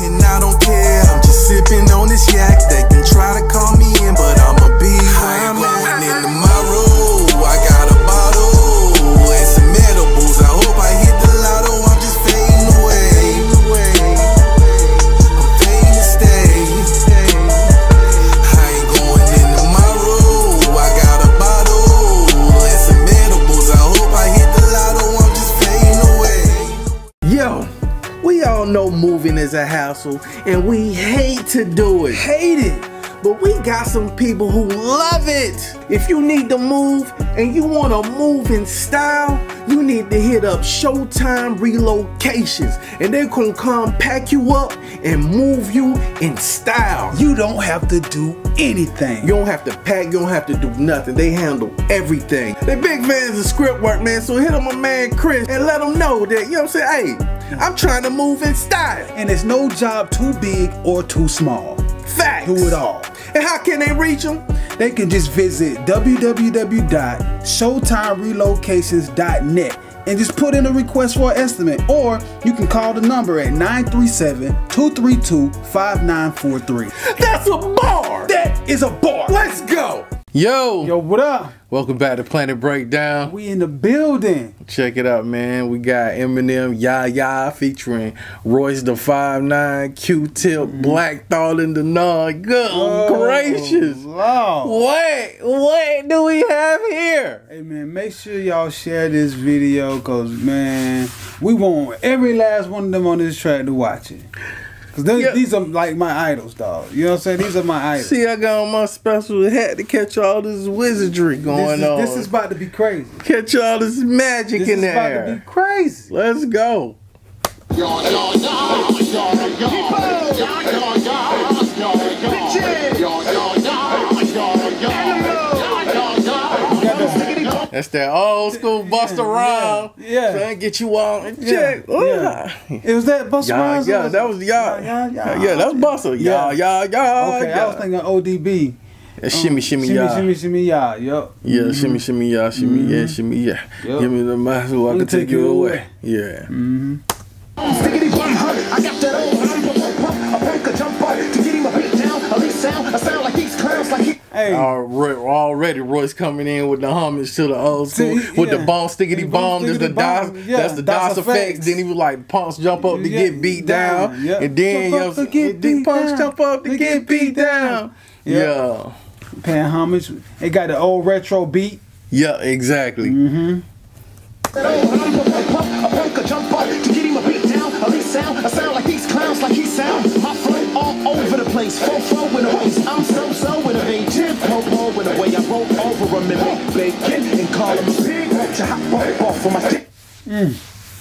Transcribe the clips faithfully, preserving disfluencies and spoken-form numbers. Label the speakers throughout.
Speaker 1: And I don't care, I'm just sipping on this yak. They can try to call me in, but I'ma be where I'm going into my room. I got a bottle and some edibles. I hope I hit the lotto, I'm just fading away. I'm fading to stay. I ain't going into my room. I got a bottle and some edibles. I hope I hit the lotto, I'm just fading away.
Speaker 2: Yo, we all know moving is a hassle, and we hate to do it. Hate it. But we got some people who love it. If you need to move and you want to move in style, you need to hit up Showtime Relocations, and they can come pack you up and move you in style.
Speaker 3: You don't have to do anything.
Speaker 2: You don't have to pack, you don't have to do nothing. They handle everything. They big fans of script work, man, so hit up my man Chris and let him know that, you know what I'm saying, hey, I'm trying to move in style.
Speaker 3: And there's no job too big or too small.
Speaker 2: Facts.
Speaker 3: Do it all.
Speaker 2: And how can they reach them?
Speaker 3: They can just visit w w w dot showtime relocations dot net and just put in a request for an estimate, or you can call the number at nine three seven, two three two, five nine four three.
Speaker 2: That's a bar!
Speaker 3: That is a bar!
Speaker 2: Let's go! Yo!
Speaker 3: Yo, what up?
Speaker 2: Welcome back to Planet Breakdown.
Speaker 3: We in the building.
Speaker 2: Check it out, man. We got Eminem, Ya Ya featuring Royce the five nine, Q-Tip, mm. Black Thought, and the Nun. Good oh, gracious.
Speaker 3: Wow.
Speaker 2: What? What do we have here?
Speaker 3: Hey, man, make sure y'all share this video, because, man, we want every last one of them on this track to watch it. Cause yeah. These are like my idols, dog. You know what I'm saying? These are my idols.
Speaker 2: See, I got on my special hat to catch all this wizardry going
Speaker 3: this is,
Speaker 2: on.
Speaker 3: This is about to be crazy.
Speaker 2: Catch all this magic
Speaker 3: this
Speaker 2: in
Speaker 3: there.
Speaker 2: This is
Speaker 3: about to be crazy.
Speaker 2: Let's go. That's that old school Busta Rhymes.
Speaker 3: Yeah.
Speaker 2: Trying to get you all in check.
Speaker 3: Yeah. yeah. It was that Busta Rhymes?
Speaker 2: Yeah, that was y'all.
Speaker 3: Yeah, yeah,
Speaker 2: yeah, that was Busta. Yeah, yeah, yeah.
Speaker 3: Okay, I was thinking O D B.
Speaker 2: Yeah, shimmy, shimmy,
Speaker 3: shimmy,
Speaker 2: yeah.
Speaker 3: Shimmy, shimmy, yeah. Yep.
Speaker 2: Yeah, mm-hmm. shimmy, shimmy, yeah. Shimmy, mm-hmm. yeah, shimmy, yeah. Yep. Give me the mic so I can take, take you away. away. Yeah.
Speaker 3: Mm-hmm.
Speaker 4: Stickity bum hurt. I got that old hump, pump, a punk, a jump up to get him a beat down. At least sound, a sound like these clowns, like he.
Speaker 3: Hey.
Speaker 2: Already, already, Royce coming in with the homage to the old school,
Speaker 3: See,
Speaker 2: with
Speaker 3: yeah.
Speaker 2: the bomb stickity bomb. That's the DOS,
Speaker 3: yeah,
Speaker 2: that's the DOS effects. effects. Then he was like, punks jump up to yeah, get beat down, down.
Speaker 3: Yeah.
Speaker 2: and then
Speaker 3: jump up to get beat
Speaker 2: punks
Speaker 3: down.
Speaker 2: jump up to, to get, get beat down. down. Yeah. yeah,
Speaker 3: paying homage. It got the old retro beat.
Speaker 2: Yeah, exactly.
Speaker 3: Mm-hmm.
Speaker 4: A punk, a jump up to get him a beat down. At least sound, a sound like these clowns, like he sound. My flow all over the place, fo fo in a waist. I'm so so in a agent, po po in a way. I roll over him and make bacon and call him a pig. To hop off for my dick.
Speaker 3: Mm.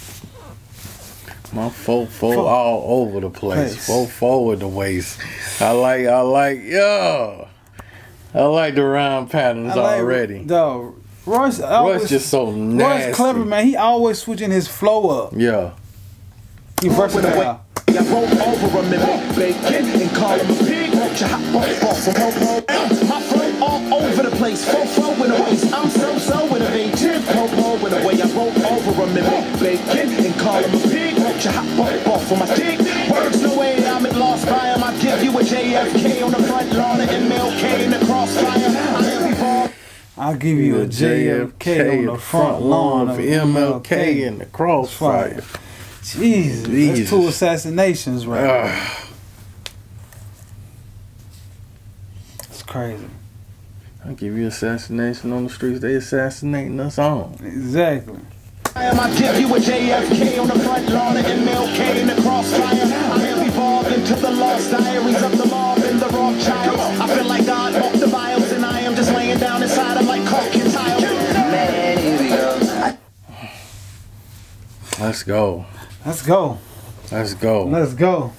Speaker 2: My fo fo all over the place, fo fo in the waist. I like, I like, yo, I like the rhyme patterns like, already.
Speaker 3: Dog. Royce,
Speaker 2: Royce just so nasty.
Speaker 3: Royce clever, man. He always switching his flow up.
Speaker 2: Yeah.
Speaker 3: He versatile.
Speaker 4: I roll over him and make bacon and call him a pig. To hop off from po my flow all over the place, fo fo in a waist. I'm so so innovative, po po in a way. I roll over him and make bacon and call him a pig. To hop off from my dick. Words no way, I'm at lost by him. I give you a J F K on the front lawn of M L K in the crossfire. I am evolved.
Speaker 3: I'll give you a J F K on the front lawn of M L K
Speaker 2: in the crossfire.
Speaker 3: Jesus, Jesus. That's two assassinations right
Speaker 2: uh.
Speaker 3: there. It's crazy.
Speaker 2: I'll give you assassination on the streets they assassinating us on.
Speaker 3: Exactly.
Speaker 4: I am, I give you a J F K on the front lawn of M L K in the crossfire. I have evolved into the lost diaries of the mob and the Rothschilds. I feel like God walked the vials and I am just laying down inside of like cork and tile. Man, here we go.
Speaker 2: Let's go.
Speaker 3: Let's go.
Speaker 2: Let's go.
Speaker 3: Let's go.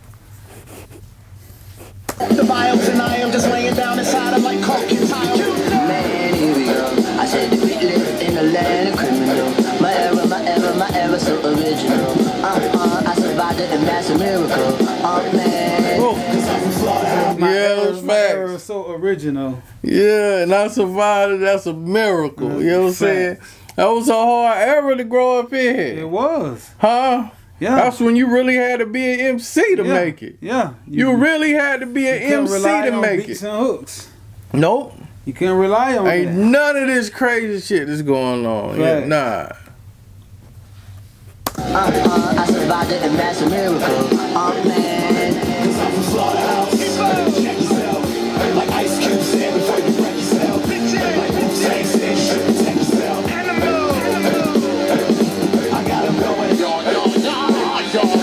Speaker 4: The vials and I am just laying down inside of like cork and tile. Man, here we go. I said that we live in a land of criminal. My era, my era, my era so original. Uh-uh, I survived it and that's a miracle. Oh man.
Speaker 2: Oh.
Speaker 3: My
Speaker 2: yeah,
Speaker 3: era, my
Speaker 2: facts.
Speaker 3: era so original.
Speaker 2: Yeah, and I survived it, that's a miracle. That's you know what I'm saying? That was a hard era to grow up in.
Speaker 3: It was.
Speaker 2: Huh?
Speaker 3: Yeah.
Speaker 2: That's when you really had to be an M C to
Speaker 3: yeah.
Speaker 2: make it.
Speaker 3: Yeah.
Speaker 2: You, you really had to be an M C to make it.
Speaker 3: And hooks.
Speaker 2: Nope.
Speaker 3: You can't rely on
Speaker 2: Ain't
Speaker 3: that.
Speaker 2: none of this crazy shit that's going on.
Speaker 3: Right.
Speaker 2: Yeah, nah.
Speaker 5: Uh, uh, I survived it, and that's a miracle. Oh man. Cause I'm from Slaughterhouse. Check yourself. Like Ice Cube said before you wreck yourself. Like Wu-Tang said, you should protect yourself. Animal. I got him going. Yo, yo, yo,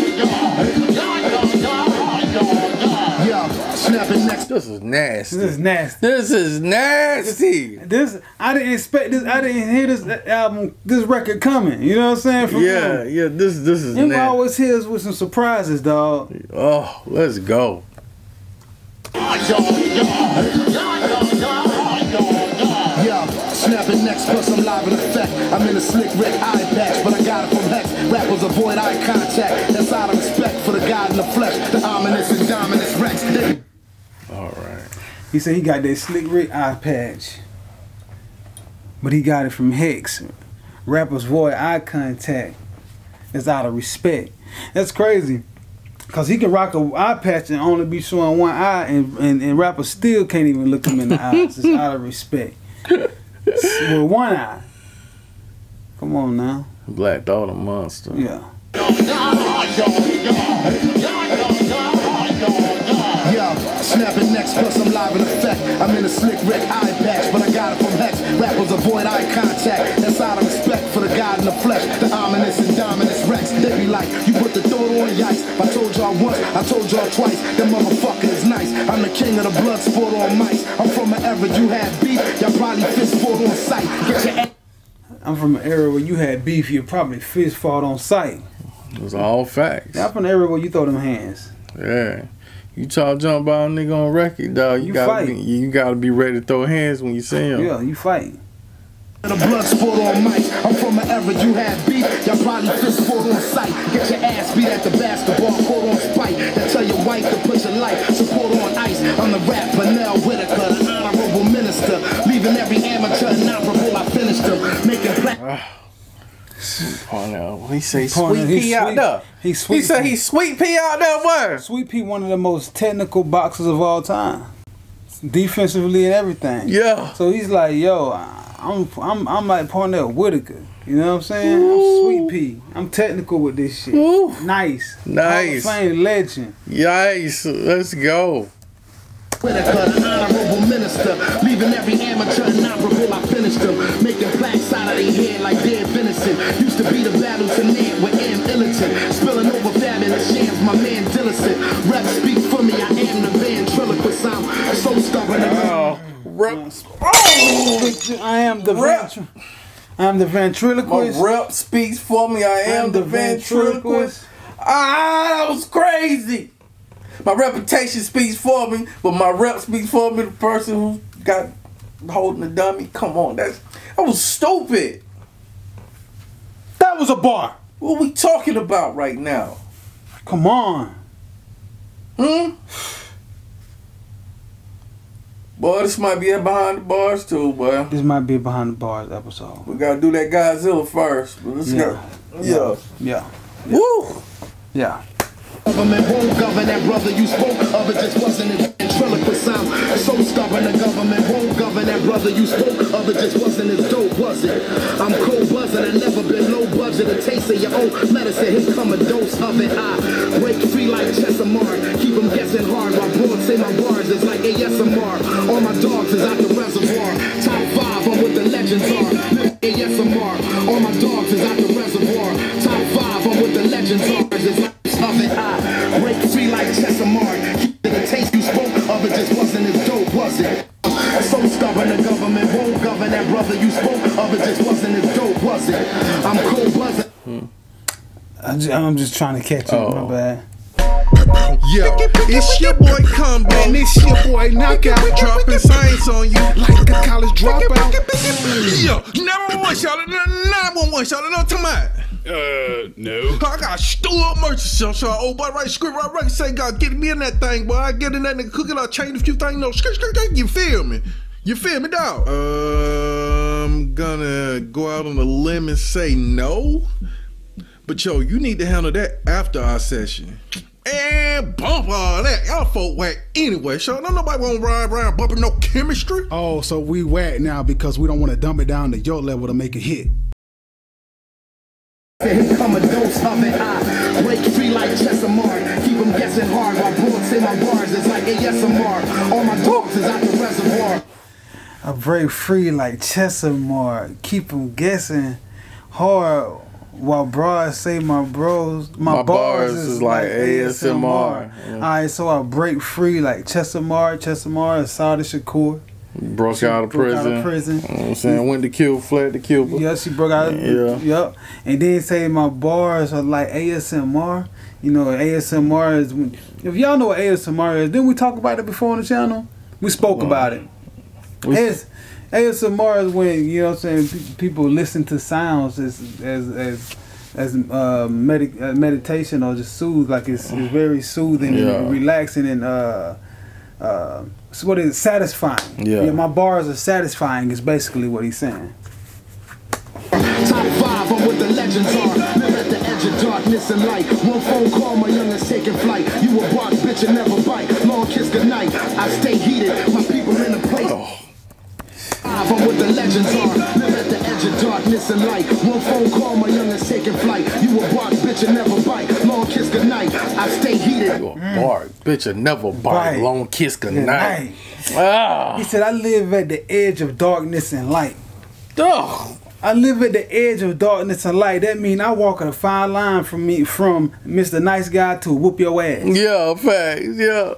Speaker 5: yo, yo, yo, yo, snapping next.
Speaker 2: This is nasty.
Speaker 3: This is nasty.
Speaker 2: This is nasty.
Speaker 3: This I didn't expect this. I didn't hear this album, this record coming. You know what I'm saying? From
Speaker 2: Yeah,
Speaker 3: him.
Speaker 2: yeah. This this is
Speaker 3: Him
Speaker 2: nasty.
Speaker 3: always hits with some surprises, dog.
Speaker 2: Oh, let's go.
Speaker 4: Yeah, snapping next plus I'm live in effect. I'm in a slick Rick eye patch, but I got it from Hex. Rappers avoid eye contact. That's out of respect for the God in the flesh, the ominous and dominant Rex.
Speaker 2: All right.
Speaker 3: He said he got that slick Rick eye patch, but he got it from Hex. Rappers avoid eye contact. That's out of respect. That's crazy. Cause he can rock a eye patch and only be showing one eye, and, and, and rappers still can't even look him in the eyes. It's out of respect. With one eye. Come on now.
Speaker 2: Black Thought a monster.
Speaker 3: Yeah.
Speaker 4: Yeah, snapping next plus I'm live in effect. I'm in a slick Rick eye patch, but I got it from Hex. Rappers avoid eye contact. That's out of respect for the God in the flesh, the ominous and dominant Rex. They be like, you put the thought on ice. I told y'all once, I told y'all twice. That motherfucker is nice. I'm the king of the blood sport on mice. I'm from an era you had beef. Y'all probably fist fought on sight. Get your ass.
Speaker 3: I'm from an era where you had beef, you probably fist fought on sight.
Speaker 2: It was all facts.
Speaker 3: I'm from an era where you throw them hands.
Speaker 2: Yeah. You try to jump by a nigga on record, dog. You,
Speaker 3: You
Speaker 2: gotta
Speaker 3: fight.
Speaker 2: be, you gotta be ready to throw hands when you see him.
Speaker 3: Yeah, you fight.
Speaker 4: The blood sport on mice. I'm from an era you had beef. Y'all probably fist fought on sight. Get your ass beat at the basketball court on spite. That tell your wife to put your life support on ice. I'm the rap Vanell Whitaker, the honorable minister. Leaving every amateur inoperable. I finished them. Making black.
Speaker 2: Oh no, he say
Speaker 3: Partner,
Speaker 2: sweet
Speaker 3: he's
Speaker 2: pea out
Speaker 3: sweet-
Speaker 2: there.
Speaker 3: he's sweet
Speaker 2: He say
Speaker 3: pea.
Speaker 2: he sweet pea out there. Where?
Speaker 3: Sweet Pea, one of the most technical boxers of all time, defensively and everything.
Speaker 2: Yeah.
Speaker 3: So he's like, yo, I'm I'm I'm like Parnell Whitaker. You know what I'm saying? I'm Sweet Pea. I'm technical with this shit.
Speaker 2: Ooh.
Speaker 3: Nice.
Speaker 2: Nice.
Speaker 3: Hall of Fame legend.
Speaker 2: Yikes! Let's go.
Speaker 4: Whitaker, the honorable minister. Leaving every amateur inoperable. I finished them. Making plaques out of their head like dead venison. Used to be the battle tonight with M. Illiton. Spilling over fabulous shams, my man Dillicent. Rap speak for me, I am the ventriloquist. I'm so stubborn.
Speaker 2: Oh, rep.
Speaker 3: I am the
Speaker 2: Rep.
Speaker 3: ventri- I am the
Speaker 2: My
Speaker 3: ventriloquist.
Speaker 2: rep speaks for me. I am
Speaker 3: I'm
Speaker 2: the
Speaker 3: the
Speaker 2: ventriloquist. Ah, that was crazy. My reputation speaks for me, but my rep speaks for me. The person who got holding the dummy. Come on, that's that was stupid.
Speaker 3: That was a bar.
Speaker 2: What we talking about right now?
Speaker 3: Come on.
Speaker 2: Hmm. Boy, this might be a behind the bars too, boy.
Speaker 3: This might be a behind the bars episode.
Speaker 2: We gotta do that Godzilla first. But let's
Speaker 3: Yeah.
Speaker 2: go. Yeah.
Speaker 3: Yeah.
Speaker 2: Woo.
Speaker 3: Yeah.
Speaker 4: Government won't govern that brother you spoke of. It just wasn't as ventriloquist. I'm so stubborn. The government won't govern that brother you spoke of. It just wasn't as dope, was it? I'm cold buzzing. I never been low budget. A taste of your own medicine. Here come a dose of it. I break free like Chesamar. Keep them guessing hard. While broads say my bars is like A S M R. All my dogs is out the reservoir. Top five, I'm what the legends are. A S M R. All my dogs is out the reservoir. Top five, I'm what the legends are. It's like of it, I break free like Chesamar. Keep the taste you spoke of. It just wasn't as dope, was it? So stubborn, the government won't govern that brother you spoke of. It just wasn't as dope, was it? I'm cold buzzing.
Speaker 3: I ju- I'm just trying to catch up.
Speaker 2: Oh.
Speaker 3: My bad.
Speaker 1: Yo, it's your boy Comeback, and it's your boy Knockout, dropping science on you like a college dropout. Yo, nine one one, y'all, nine one one, y'all, know what I'm talking about?
Speaker 6: Uh, no.
Speaker 1: I got stool up merch, y'all, so old boy, right script, right, right, say, God, get me in that thing, boy, I get in that nigga, cook it, I change a few things, no, skirt, skirt, skirt, you feel me? You feel me, dog? Uh, I'm gonna go out on a limb and say no.
Speaker 6: But yo, you need to handle that after our session. And bump all that. Y'all folk whack anyway. So don't nobody want to ride around bumping no chemistry.
Speaker 3: Oh, so we whack now because we don't want to dump it down to your level to make it hit.
Speaker 4: Here come a dose of it, I break free like Chesamar. Keep them guessing hard while bullets say my bars. It's like A S M R. All my dogs is out the reservoir.
Speaker 3: I break free like Chesamar. Keep them guessing hard while bras say my bros. My,
Speaker 6: My
Speaker 3: bars,
Speaker 6: bars
Speaker 3: is,
Speaker 6: is
Speaker 3: like
Speaker 6: like
Speaker 3: A S M R.
Speaker 6: A S M R. Yeah.
Speaker 3: Alright, so I break free like Chesamar. Chesamar is Saudi Shakur.
Speaker 6: Broke
Speaker 3: She
Speaker 6: out of
Speaker 3: broke
Speaker 6: prison.
Speaker 3: out of prison.
Speaker 6: You know what I'm saying? Went to kill, fled to Cuba.
Speaker 3: Yeah, she broke out.
Speaker 6: Yeah.
Speaker 3: Yep. And then say my bars are like A S M R. You know, A S M R is when, if y'all know what A S M R is, didn't we talk about it before on the channel? We spoke
Speaker 6: Well,
Speaker 3: about it.
Speaker 6: we-
Speaker 3: It's, A S M R is when, you know what I'm saying, pe- people listen to sounds as as as as uh, medi- uh, meditation or just soothe, like it's, it's very soothing
Speaker 6: Yeah.
Speaker 3: and relaxing and uh uh so what is it? Satisfying.
Speaker 6: Yeah.
Speaker 3: My bars are satisfying is basically what he's saying.
Speaker 4: Top five, I'm what the legends are. Live at the edge of darkness and light. One phone call, my youngest taking flight. You a bark, bitch, and never bite. Long kiss goodnight. I stay heated. My people in the place.
Speaker 6: Oh.
Speaker 4: Five, I'm what the legends are. Live at the edge of darkness and light. One phone call, my youngest taking flight. You a bark, bitch, and never bite. Long kiss goodnight. I stay heated.
Speaker 6: You a bark, bitch, and never bite.
Speaker 3: Bite.
Speaker 6: Long kiss goodnight.
Speaker 3: Night.
Speaker 6: Ah.
Speaker 3: He said, I live at the edge of darkness and light.
Speaker 6: Ugh.
Speaker 3: I live at the edge of darkness and light. That mean I walk a fine line from me from Mister Nice Guy to whoop your ass.
Speaker 6: Yeah, facts. Yeah.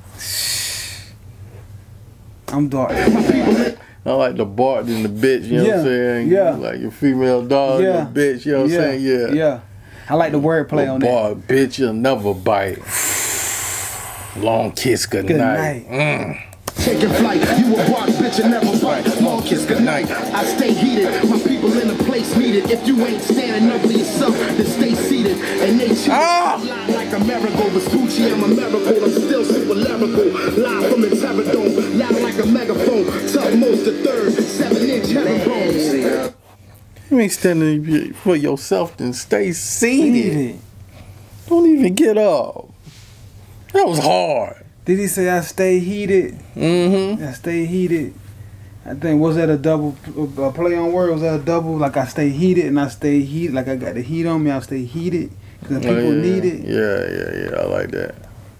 Speaker 3: I'm dark.
Speaker 6: I like the bark than the bitch, you know what I'm
Speaker 3: Yeah,
Speaker 6: saying?
Speaker 3: yeah.
Speaker 6: Like your female dog,
Speaker 3: Yeah.
Speaker 6: your bitch, you know what I'm
Speaker 3: Yeah,
Speaker 6: saying? Yeah.
Speaker 3: yeah. I like the wordplay on that.
Speaker 6: Bark, bitch, you'll never bite. Long kiss
Speaker 3: Good
Speaker 6: goodnight.
Speaker 3: night.
Speaker 6: Mm.
Speaker 4: Taking flight, you a bark, bitch, and never bite. Long kiss goodnight. I stay heated. My people in the place needed. If you ain't standing up for yourself, then stay seated. And they cheat.
Speaker 6: Ah!
Speaker 4: Lie like a miracle. Vespucci, I'm a miracle. I'm still super lyrical. Live from the Terradome. Loud like a megaphone. Tough most the third. Seven inch heavy
Speaker 6: You ain't standing for yourself, then stay seated.
Speaker 3: Seated.
Speaker 6: Don't even get up. That was hard.
Speaker 3: Did he say I stay heated?
Speaker 6: Mm-hmm.
Speaker 3: I stay heated. I think, was that a double a play on word? Was that a double? Like I stay heated and I stay heated. Like I got the heat on me, I stay heated. Because people
Speaker 6: Oh, yeah.
Speaker 3: need it.
Speaker 6: Yeah, yeah, yeah. I like that.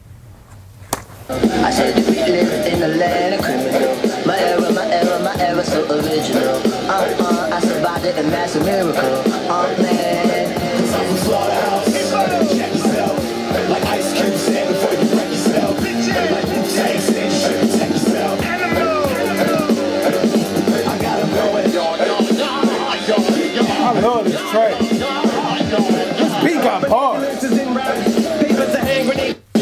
Speaker 5: I said we live in the land of criminal. My era, my era, my era so original. Uh uh, I survived it and that's a miracle. Oh man.
Speaker 4: I'm from Slaughterhouse. Check yourself. Like Ice Cube said before you wreck yourself. Like Wu-Tang said, you should protect yourself. I got him going.
Speaker 3: I love this track. This beat got bars.
Speaker 4: Papers a hand grenade. But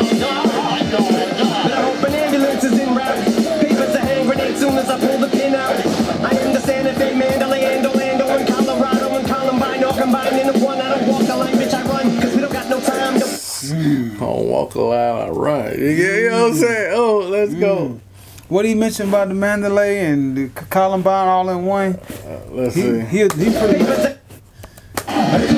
Speaker 4: I hope an ambulance is en route. Papers a hand grenade soon as I pull the pin out. I am the Santa Fe, Mandalay, and Orlando, and Colorado, and Columbine, all combined into one. I don't walk the line, bitch, I run, cause we don't got no time to...
Speaker 6: I don't walk a line, I run. Yeah, you know what I'm saying? Oh, let's go.
Speaker 3: What he mentioned about the Mandalay and the Columbine all in one?
Speaker 6: Uh, let's
Speaker 3: He,
Speaker 6: see.
Speaker 3: he, he pretty much.
Speaker 4: But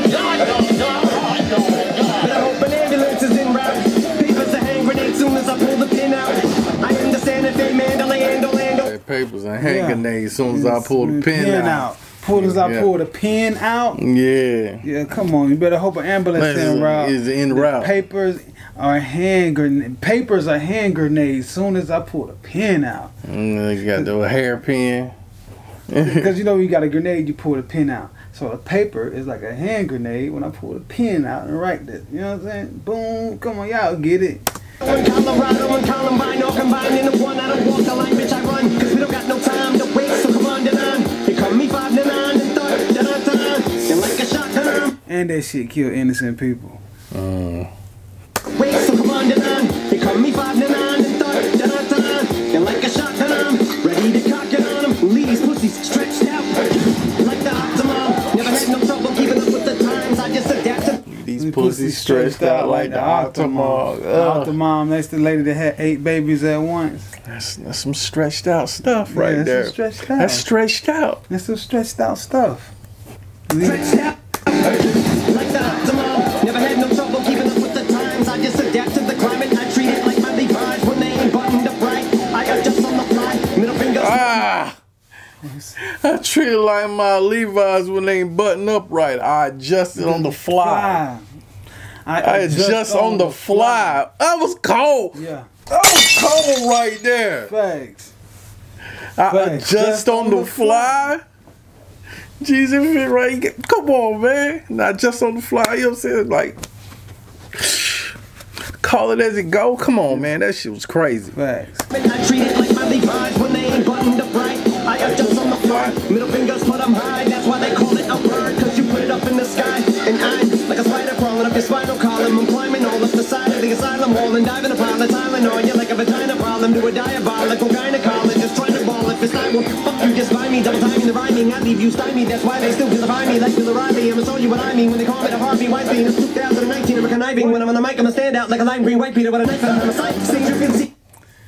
Speaker 4: I hope an ambulance is en route. Papers a hand grenade soon as I pull the pin out. I am the Santa Fe, Mandalay, and Orlando.
Speaker 6: That papers and hand grenades as soon as I pull the pin, out.
Speaker 3: Pull as I
Speaker 6: Yeah.
Speaker 3: pull the pin out.
Speaker 6: Yeah.
Speaker 3: Yeah, come on. You better hope an ambulance
Speaker 6: Is-
Speaker 3: in route.
Speaker 6: is en
Speaker 3: The
Speaker 6: route.
Speaker 3: Papers are hand grenade. Papers are hand grenades. Soon as I pull the pin out,
Speaker 6: Mm, you got the hairpin.
Speaker 3: because you know you got a grenade, you pull the pin out. So a paper is like a hand grenade when I pull the pin out and write this. You know what I'm saying? Boom. Come on, y'all get it.
Speaker 4: In Colorado and Columbine, all combined into one. I don't walk the line, bitch, I run, cause we don't got no time to waste. So come on, down. Here come me five to nine and third, da da da. And like a shotgun.
Speaker 3: And that shit kill innocent people.
Speaker 6: Mm.
Speaker 4: Wait, so come on, down. Here come me five to nine and third, da da da. And like a shotgun, ready to cock it on them. Leave these pussies stretched out like the Optimum. Never had no trouble keeping up with the times. I just adapted.
Speaker 6: These pussies stretched out like the Octomom.
Speaker 3: The Octomom, that's the lady that had eight babies at once.
Speaker 6: That's, that's some stretched out stuff right
Speaker 3: Yeah,
Speaker 6: there.
Speaker 3: that's some stretched out.
Speaker 6: That's stretched out.
Speaker 3: That's some stretched out stuff.
Speaker 4: Stretched out like
Speaker 2: treat it like my Levi's when they ain't button up right. I adjust it on the fly.
Speaker 3: I,
Speaker 2: I adjust on the fly. That was cold.
Speaker 3: Yeah.
Speaker 2: That was cold right there.
Speaker 3: Facts.
Speaker 2: I
Speaker 3: Facts.
Speaker 2: adjust
Speaker 3: Just
Speaker 2: on, the, fly. Jesus fit right. Come on, man. Not just on the fly. You know what I'm saying? Like, call it as it go. Come on, man. That shit was crazy.
Speaker 3: Facts.
Speaker 4: I treat it like my Levi's when they ain't buttoned up right. I adjust on the fly. Middle fingers put them high. That's why they call it a bird. Cause you put it up in the sky. And I'm like a spider crawling up your spinal column. I'm climbing all up the side of the asylum hall and diving upon the Tylenol. You're like a vagina problem. Do a diabolical gynecologist trying to ball. If it's not, well, fuck you, just buy me. Double timing the rhyming. I leave you stymied. That's why they still vilify me. Like Bill O'Reilly. I'm gonna show you what I mean when they call me the Harvey Weinstein. It's two thousand nineteen. I'm conniving. When I'm on the mic, I'm gonna stand out like a lime green white Peter with a knife on my side. Sing you can see.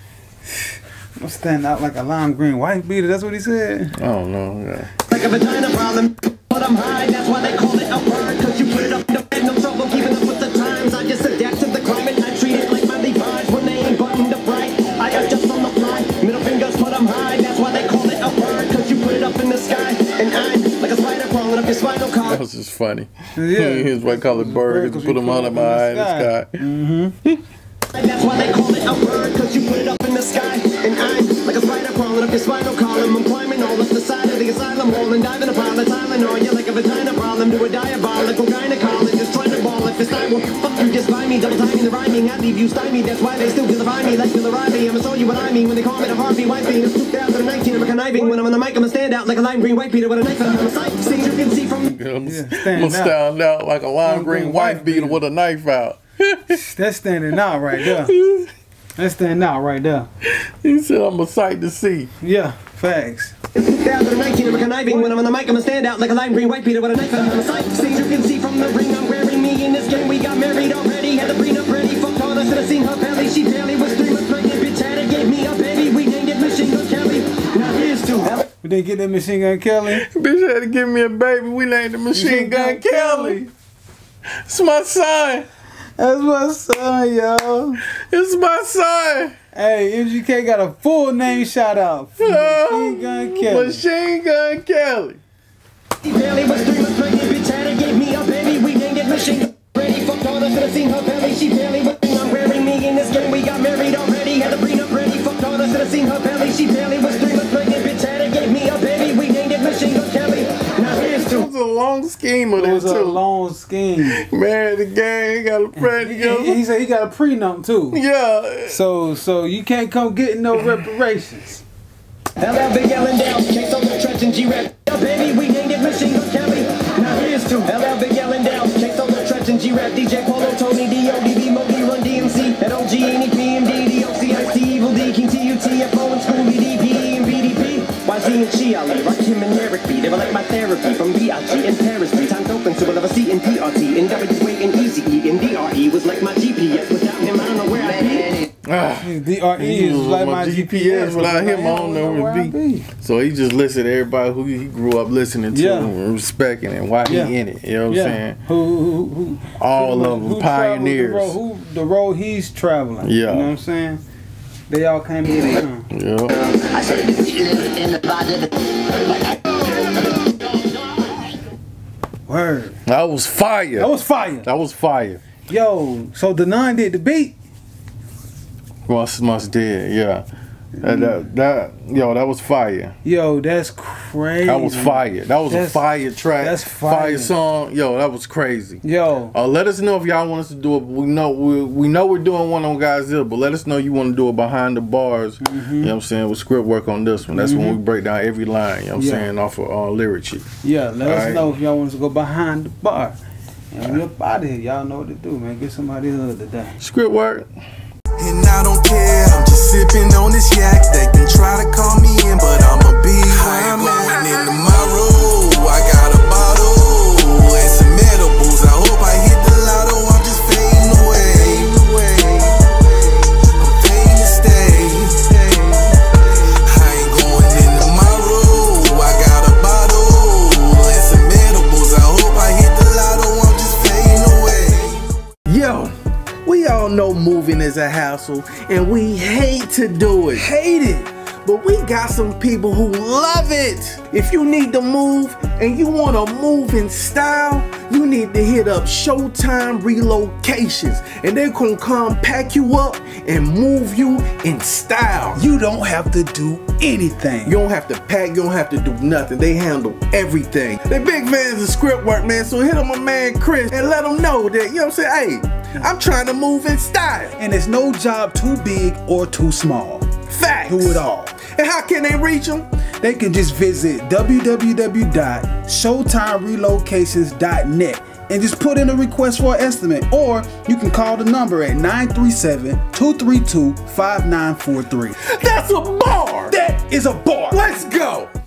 Speaker 3: I'm stand out like a lime green white beater. That's what he said.
Speaker 2: I don't know. Yeah.
Speaker 4: Like a vagina problem, but I'm high, that's why they call it a bird. Cause you put it up, no, no trouble keeping up with the times. I just adapt to the climate, I treat it like my Levi's when they ain't buttoned up right. I adjust on the fly, middle fingers put them high, that's why they call it a bird. Cause you put it up in the sky, and I'm like a spider crawling up your spinal column.
Speaker 2: That was just funny.
Speaker 3: Yeah.
Speaker 2: His white colored bird. Because put him out of my eye in the sky.
Speaker 3: Mm-hmm.
Speaker 4: That's why they call it a bird, cause you put it up in the sky. And I'm like a spider crawling up your spinal column. I'm climbing all up the side of the asylum hall and diving upon the Tylenol. You're like a vagina problem, do a diabolical gynecologist trying to ball. If it's not, well, fuck you, just buy me. Double timing the rhyming, I leave you stymied. That's why they still vilify me like Bill O'Reilly. I'm gonna show you what I mean when they call me the Harvey Weinstein. It's two thousand nineteen, I'm conniving. When I'm on the mic, I'm gonna stand out like a lime green white Peter with a knife on my side. See, you can see from
Speaker 2: I'm gonna
Speaker 3: Yeah,
Speaker 2: stand, stand out. out like a lime green white beater with a knife out.
Speaker 3: That's standing out right there. That's standing out right there.
Speaker 2: He said, I'm a sight to see.
Speaker 3: Yeah, facts.
Speaker 4: two thousand nineteen, I'm conniving. When I'm on the mic, I'm gonna stand out like a lime green white Peter with a knife on my side. See, you can see from the ring I'm wearing me in this game. We got married already, had the prenup ready. Fucked all I should have seen her belly. She barely was three months pregnant. Bitch had it, gave me a baby. We named it Machine Gun Kelly. Now here's to hell.
Speaker 3: We didn't get that Machine Gun Kelly.
Speaker 2: Bitch had to give me a baby. We named the Machine Gun Kelly. It's my son.
Speaker 3: That's my son, yo.
Speaker 2: It's my son.
Speaker 3: Hey, M G K got a full name shout out. Machine Gun Kelly.
Speaker 2: Machine Gun Kelly.
Speaker 4: She barely was three months pregnant. Bitch had it, gave me a baby. We named it Machine Gun Ready. Fucked all I should have seen her belly. She barely was three months wearing me in this game. We got married already, had the prenup ready. Fucked all I should have seen her belly. She barely was three months pregnant. Bitch had it, gave me a baby. We named it Machine Gun Kelly. Now here's to
Speaker 2: It was a long scheme of
Speaker 3: It was
Speaker 2: this
Speaker 3: a
Speaker 2: too.
Speaker 3: long scheme.
Speaker 2: Man, the gang got a friend
Speaker 3: He,
Speaker 2: together.
Speaker 3: he said he got a prenup too.
Speaker 2: Yeah.
Speaker 3: So so you can't come get no reparations.
Speaker 4: L L Big L and Dell, Case on the Trench and G-Rap. Yeah, baby, we named it Machine Gun Kelly. Now here's to L L Big L and Dell, Case on the Trench and G-Rap. D J Polo, Tony, D O, D B, Moby, Run, D M C, and O G, N E P, M D, D O C, I C, Evil D, King T U T, F O, and Scooby, D P E, and B D P. Y Z and Chi Ali, Rakim and Eric B. They were like my therapy from B I G and Paris. Three times open, so we'll have a C and P R T. And W A and Easy E and D R E was like my G P S. Without him, I don't know where I'd be.
Speaker 2: Ah,
Speaker 3: D R E is like my G P S.
Speaker 2: Without him, I don't know where it be. So he just listened to everybody who he grew up listening to
Speaker 3: Yeah.
Speaker 2: and respecting and why
Speaker 3: Yeah.
Speaker 2: he in it. You know what
Speaker 3: Yeah.
Speaker 2: I'm saying?
Speaker 3: Who, who, who,
Speaker 2: All
Speaker 3: who,
Speaker 2: of them
Speaker 3: who
Speaker 2: pioneers.
Speaker 3: traveled The road, who, the road he's traveling.
Speaker 2: Yeah.
Speaker 3: You know what I'm saying? They all came with him.
Speaker 2: Yeah.
Speaker 5: I said the beat lives in the body.
Speaker 3: Word.
Speaker 2: That was fire.
Speaker 3: That was fire.
Speaker 2: That was fire.
Speaker 3: Yo, so the nine did the beat.
Speaker 2: Must must did, yeah. That, that that yo, that was fire.
Speaker 3: Yo, that's crazy.
Speaker 2: That was fire. That was
Speaker 3: That's-
Speaker 2: a fire track.
Speaker 3: that's fire.
Speaker 2: song. Yo, that was crazy.
Speaker 3: Yo,
Speaker 2: Uh, let us know if y'all want us to do it. We know we, we know we're doing one on Godzilla, but let us know you want to do it behind the bars.
Speaker 3: Mm-hmm.
Speaker 2: You know what I'm saying? With script work on this one. That's when we break down every line. You know what I'm
Speaker 3: Yeah.
Speaker 2: saying? Off of uh, lyric sheet.
Speaker 3: yeah, let us
Speaker 2: Alright.
Speaker 3: know if y'all want us to go behind the bar. And we up out of here. Y'all know what to do, man. Get somebody hood today.
Speaker 2: Script work.
Speaker 1: And I don't care, I'm just sipping on this yak. They can try to call me in, but I'ma be where I'm at. Into my room, I got a bottle and some edibles. I hope I hit the lotto, I'm just fading away. I'm fading to stay. I ain't going into my room, I got a bottle and some edibles. I hope I hit the lotto, I'm just fading away.
Speaker 2: Yo, we all know moving is a hassle, and we hate to do it.
Speaker 3: Hate it.
Speaker 2: but we got some people who love it. If you need to move and you want to move in style, you need to hit up Showtime Relocations, and they're gonna come pack you up and move you in style.
Speaker 3: You don't have to do anything.
Speaker 2: You don't have to pack, you don't have to do nothing. They handle everything. They big fans of script work, man, so hit up my man Chris and let him know that, you know what I'm saying, hey, I'm trying to move in style.
Speaker 3: And there's no job too big or too small.
Speaker 2: Facts.
Speaker 3: Do it all.
Speaker 2: And how can they reach them?
Speaker 3: They can just visit w w w dot showtime relocations dot net and just put in a request for an estimate, or you can call the number at nine three seven, two three two, five nine four three.
Speaker 2: That's a bar!
Speaker 3: That is a bar!
Speaker 2: Let's go!